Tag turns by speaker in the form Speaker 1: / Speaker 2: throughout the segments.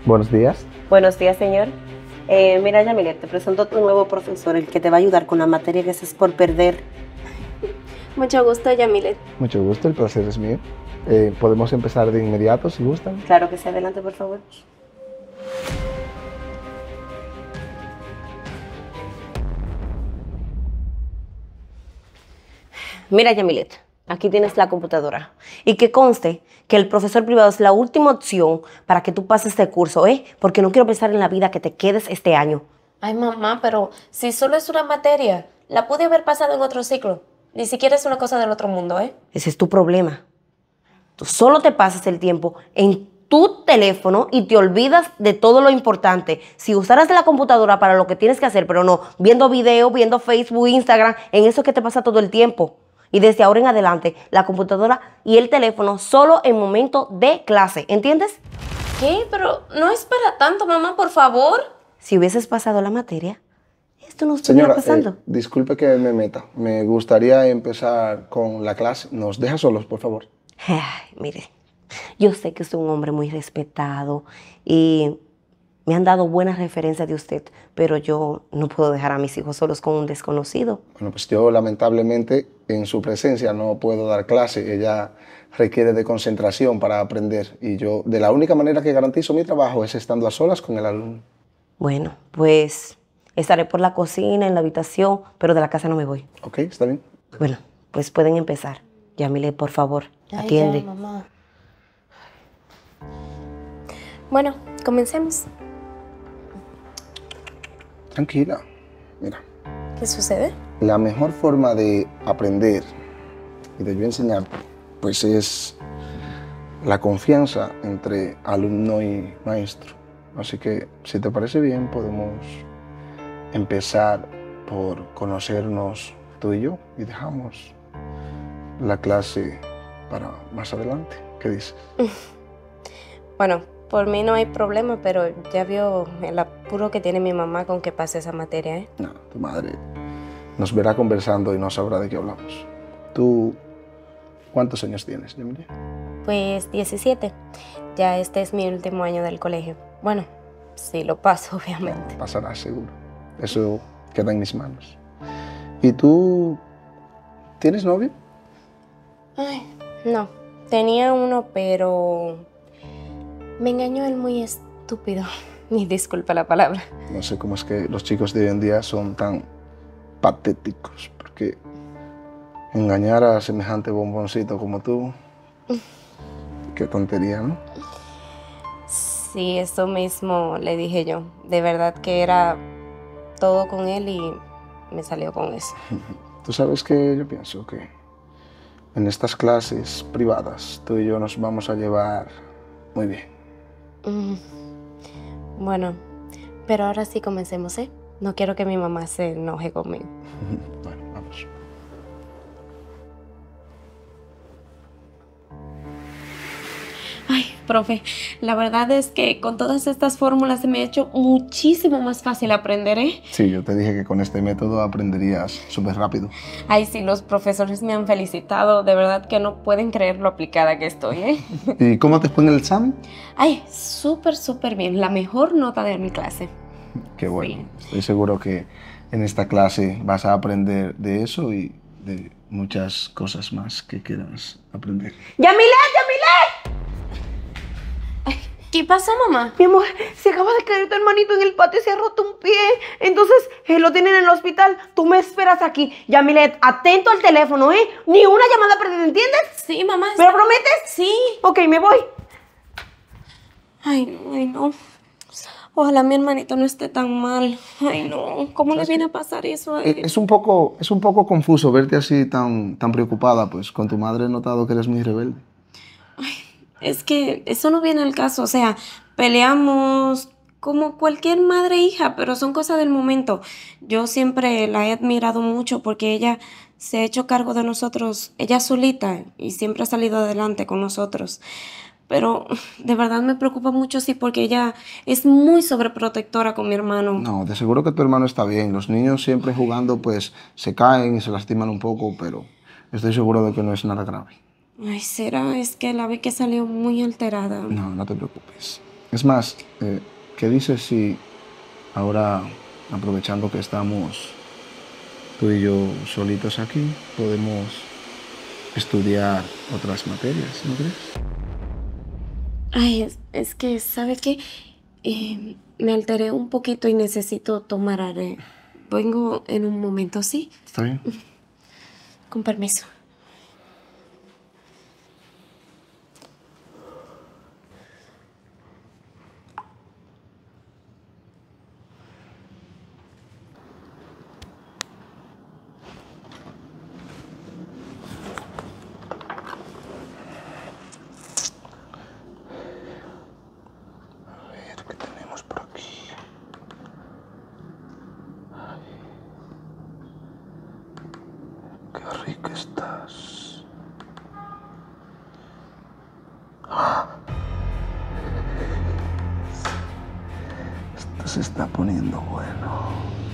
Speaker 1: Buenos días.
Speaker 2: Buenos días, señor. Mira, Yamilet, te presento a tu nuevo profesor, el que te va a ayudar con la materia que estás por perder.
Speaker 3: Mucho gusto, Yamilet.
Speaker 1: Mucho gusto, el placer es mío. Podemos empezar de inmediato, si gustan.
Speaker 2: Claro que sí, adelante, por favor. Mira, Yamilet, aquí tienes la computadora. Y que conste que el profesor privado es la última opción para que tú pases este curso, ¿eh? Porque no quiero pensar en la vida que te quedes este año.
Speaker 3: Ay, mamá, pero si solo es una materia, la pude haber pasado en otro ciclo. Ni siquiera es una cosa del otro mundo, ¿eh?
Speaker 2: Ese es tu problema. Tú solo te pasas el tiempo en tu teléfono y te olvidas de todo lo importante. Si usaras la computadora para lo que tienes que hacer, pero no viendo videos, viendo Facebook, Instagram, en eso es que te pasa todo el tiempo. Y desde ahora en adelante, la computadora y el teléfono solo en momento de clase. ¿Entiendes?
Speaker 3: ¿Qué? Pero no es para tanto, mamá, por favor.
Speaker 2: Si hubieses pasado la materia, esto no estuviera
Speaker 1: Señora,
Speaker 2: pasando.
Speaker 1: disculpe que me meta. Me gustaría empezar con la clase. ¿Nos deja solos, por favor?
Speaker 2: Ay, mire, yo sé que usted es un hombre muy respetado y me han dado buenas referencias de usted, pero yo no puedo dejar a mis hijos solos con un desconocido.
Speaker 1: Bueno, pues yo lamentablemente en su presencia no puedo dar clase. Ella requiere de concentración para aprender y yo de la única manera que garantizo mi trabajo es estando a solas con el alumno.
Speaker 2: Bueno, pues estaré por la cocina, en la habitación, pero de la casa no me voy.
Speaker 1: ¿Ok? ¿Está bien?
Speaker 2: Bueno, pues pueden empezar. Yamile, por favor,
Speaker 3: Ay,
Speaker 2: atiende.
Speaker 3: ya, mamá. Bueno, comencemos.
Speaker 1: Tranquila. Mira,
Speaker 3: ¿Qué sucede?
Speaker 1: la mejor forma de aprender y de yo enseñarte, pues es la confianza entre alumno y maestro. Así que, si te parece bien, podemos empezar por conocernos tú y yo y dejamos la clase para más adelante. ¿Qué dices?
Speaker 3: Bueno, por mí no hay problema, pero ya vio el apuro que tiene mi mamá con que pase esa materia, ¿eh?
Speaker 1: No, tu madre nos verá conversando y no sabrá de qué hablamos. ¿Tú cuántos años tienes, Yamile?
Speaker 3: Pues 17. Ya este es mi último año del colegio. Bueno, si lo paso, obviamente.
Speaker 1: Pasarás seguro. Eso queda en mis manos. ¿Y tú tienes novio?
Speaker 3: Ay, no. Tenía uno, pero me engañó él muy estúpido. Ni disculpa la palabra.
Speaker 1: No sé cómo es que los chicos de hoy en día son tan patéticos, porque engañar a semejante bomboncito como tú, qué tontería, ¿no?
Speaker 3: Sí, eso mismo le dije yo. De verdad que era todo con él y me salió con eso.
Speaker 1: Tú sabes que yo pienso que en estas clases privadas tú y yo nos vamos a llevar muy bien.
Speaker 3: Bueno, pero ahora sí comencemos, ¿eh? No quiero que mi mamá se enoje conmigo.
Speaker 1: Bueno, vamos.
Speaker 3: Ay, profe, la verdad es que con todas estas fórmulas se me ha hecho muchísimo más fácil aprender, ¿eh?
Speaker 1: Sí, yo te dije que con este método aprenderías súper rápido.
Speaker 3: Ay, sí, los profesores me han felicitado. De verdad que no pueden creer lo aplicada que estoy, ¿eh?
Speaker 1: ¿Y cómo te fue en el examen?
Speaker 3: Ay, súper bien. La mejor nota de mi clase.
Speaker 1: Qué bueno. Estoy seguro que en esta clase vas a aprender de eso y de muchas cosas más que quieras aprender.
Speaker 2: ¡Yamilet, Yamilet!
Speaker 3: ¿Qué pasó, mamá?
Speaker 2: Mi amor, se acaba de caer tu hermanito en el patio y se ha roto un pie. Entonces, lo tienen en el hospital. Tú me esperas aquí. Yamilet, atento al teléfono, ¿eh? Ni una llamada perdida, ¿entiendes?
Speaker 3: Sí, mamá.
Speaker 2: ¿Me lo prometes?
Speaker 3: Sí.
Speaker 2: Ok, me voy.
Speaker 3: Ay, no. Ojalá mi hermanito no esté tan mal. Ay, no. ¿Cómo le viene a pasar eso a él?
Speaker 1: Es un poco confuso verte así tan preocupada, pues con tu madre he notado que eres muy rebelde.
Speaker 3: Es que eso no viene al caso. O sea, peleamos como cualquier madre e hija, pero son cosas del momento. Yo siempre la he admirado mucho porque ella se ha hecho cargo de nosotros, ella solita, y siempre ha salido adelante con nosotros. Pero de verdad me preocupa mucho, sí, porque ella es muy sobreprotectora con mi hermano.
Speaker 1: No, de seguro que tu hermano está bien. Los niños siempre jugando pues se caen y se lastiman un poco, pero estoy seguro de que no es nada grave.
Speaker 3: Ay, ¿será? Es que la vi que salió muy alterada.
Speaker 1: No, no te preocupes. Es más, ¿qué dices si ahora, aprovechando que estamos tú y yo solitos aquí, podemos estudiar otras materias, ¿no crees?
Speaker 3: Ay, es que, ¿sabe qué? Me alteré un poquito y necesito tomar aire. Vengo en un momento, ¿sí?
Speaker 1: ¿Está bien?
Speaker 3: Con permiso.
Speaker 1: ¿Qué tenemos por aquí? Ay, qué rica estás. ¡Ah! Esto se está poniendo bueno.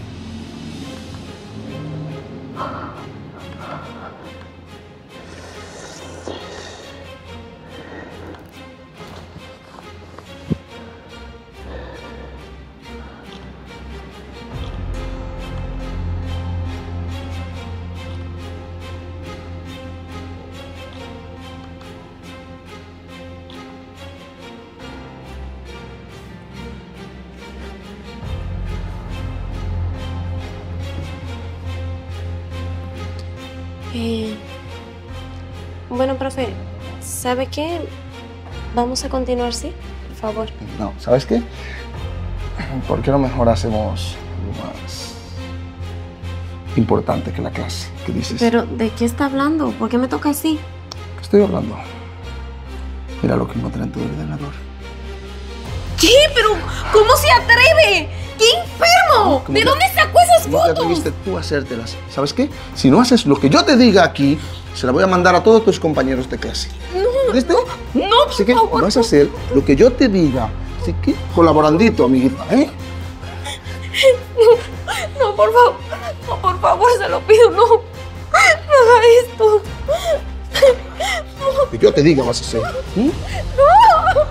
Speaker 3: Bueno, profe, ¿sabe qué? Vamos a continuar, ¿sí? Por favor.
Speaker 1: No, ¿sabes qué? ¿Por qué no mejor hacemos algo más importante que la clase? ¿Qué dices?
Speaker 3: Pero, ¿de qué está hablando? ¿Por qué me toca así?
Speaker 1: ¿Qué estoy hablando? Mira lo que encontré en tu ordenador.
Speaker 3: ¿Qué? ¿Pero cómo se atreve? ¡Qué enfermo! ¿De dónde sacó esas
Speaker 1: ¿Cómo te
Speaker 3: fotos?
Speaker 1: atreviste tú a hacértelas? ¿Sabes qué? Si no haces lo que yo te diga aquí, se la voy a mandar a todos tus compañeros de clase. ¿Viste?
Speaker 3: No,
Speaker 1: Así que
Speaker 3: por favor.
Speaker 1: vas a hacer lo que yo te diga. Así que colaborandito, amiguita, ¿eh?
Speaker 3: No, por favor. No, por favor, se lo pido, no. No haga esto.
Speaker 1: Lo que yo te diga vas a hacer. ¿Mm?
Speaker 3: ¡No!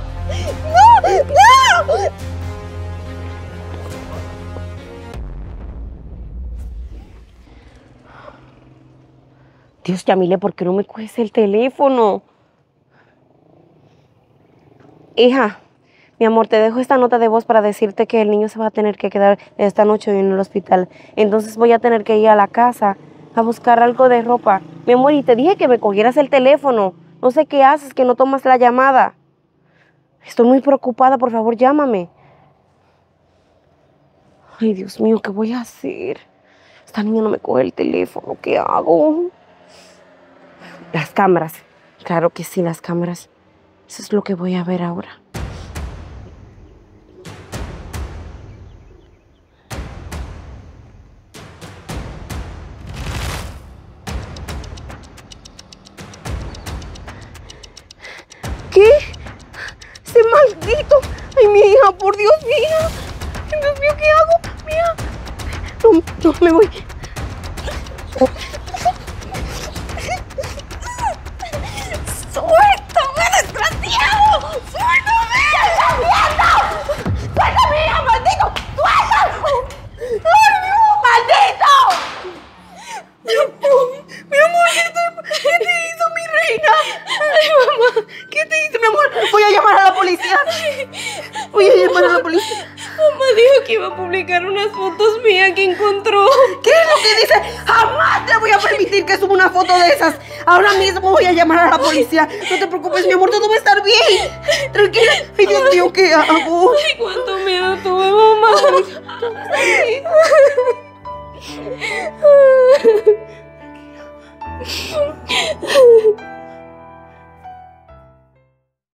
Speaker 2: Dios, Yamile, ¿por qué no me coges el teléfono? Hija, mi amor, te dejo esta nota de voz para decirte que el niño se va a tener que quedar esta noche en el hospital. Entonces voy a tener que ir a la casa a buscar algo de ropa. Mi amor, y te dije que me cogieras el teléfono. No sé qué haces, que no tomas la llamada. Estoy muy preocupada, por favor, llámame. Ay, Dios mío, ¿qué voy a hacer? Esta niña no me coge el teléfono, ¿qué hago? Las cámaras. Claro que sí, las cámaras. Eso es lo que voy a ver ahora. ¿Qué? ¡Ese maldito! ¡Ay, mi hija, por Dios, mi hija! ¡Ay, Dios mío, ¿qué hago? Mi hija. No, me voy.
Speaker 3: ¡Suéltame, desgraciado! ¡Suéltame! ¿Qué estás viendo? ¡Suéltame, hija, maldito! ¡Suéltame! ¡Ay, Dios, maldito! Mi amor, ¿qué te hizo, mi reina? Ay, mamá, ¿qué te hizo, mi amor?
Speaker 2: Voy a llamar a la policía. Voy a llamar a la policía.
Speaker 3: Mamá dijo que iba a publicar unas fotos mías que encontró.
Speaker 2: ¿Qué es lo que dice? Jamás te voy a permitir que suba una foto de esas. Ahora mismo voy a llamar a la policía. No te preocupes, mi amor, todo va a estar bien. Tranquila. Ay, Dios mío, ¿qué hago?
Speaker 3: Ay, cuánto miedo tuve, mamá.